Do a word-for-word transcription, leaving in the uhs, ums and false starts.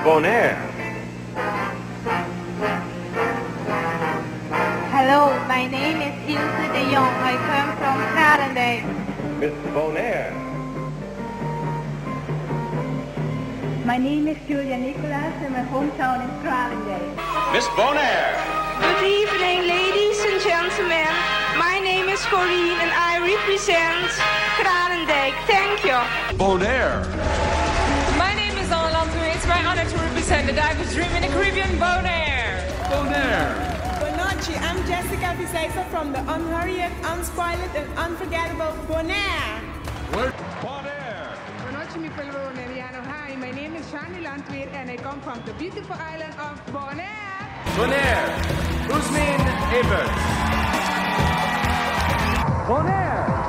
Bonaire. Hello, my name is Ilse de Jong. I come from Kralendijk. Miss Bonaire. My name is Julia Nicolas and my hometown is Kralendijk. Miss Bonaire. Good evening, ladies and gentlemen. My name is Corine and I represent Kralendijk. Thank you. Bonaire. My name is Anne Lantou. It's my honor to represent the Divers Dream in the Caribbean, Bonaire. Bonaire. Buonanotte, I'm Jessica Vicesa from the unhurried, unspoiled, and unforgettable Bonaire. Word. Bonaire. Buonanotte, mi fellow Bonaireano. Hi, my name is Shani Landweer and I come from the beautiful island of Bonaire. Bonaire. Usmin Ebert. Bonaire.